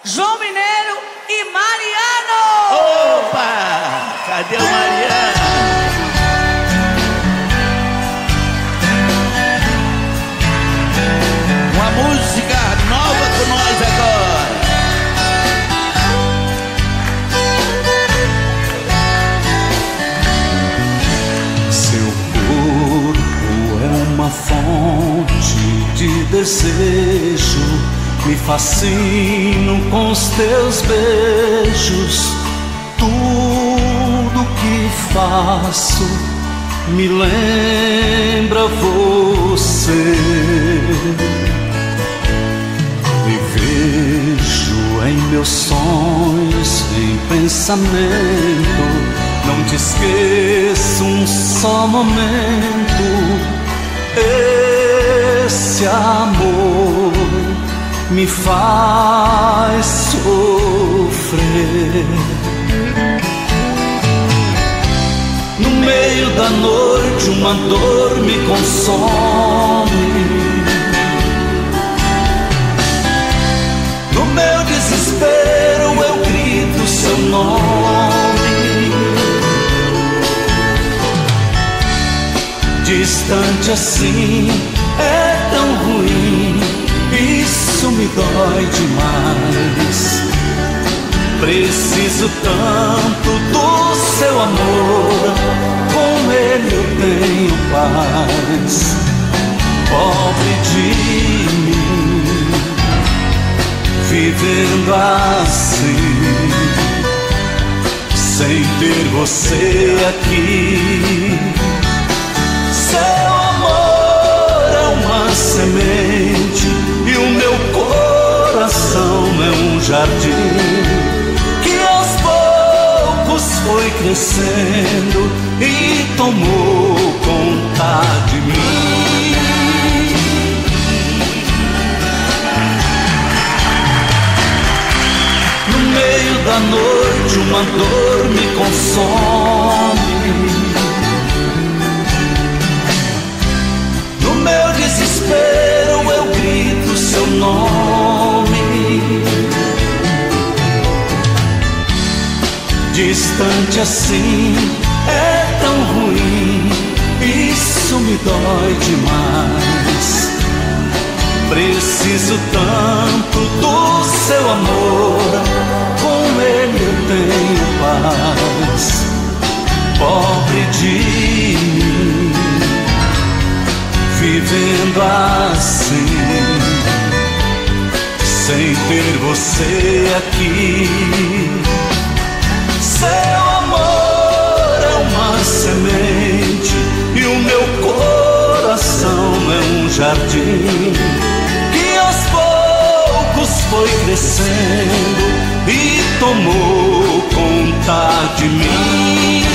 João Mineiro e Mariano. Opa! Cadê o Mariano? Uma música nova com nós agora. Seu corpo é uma fonte de desejo, me fascino com os teus beijos. Tudo que faço me lembra você. Me vejo em meus sonhos, em pensamento. Não te esqueço um só momento. Esse amor me faz sofrer. No meio da noite uma dor me consome. No meu desespero eu grito seu nome. Distante assim é tão ruim, isso me dói demais. Preciso tanto do seu amor, com ele eu tenho paz. Pobre de mim, vivendo assim, sem ter você aqui. Seu amor é uma semente e o meu coração é um jardim que aos poucos foi crescendo e tomou conta de mim. No meio da noite uma dor me consome. No meu desespero eu grito seu nome. Distante assim é tão ruim, isso me dói demais. Preciso tanto do seu amor, com ele eu tenho paz. Pobre de mim, vivendo assim, sem ter você aqui. Seu amor é uma semente e o meu coração é um jardim que aos poucos foi crescendo e tomou conta de mim.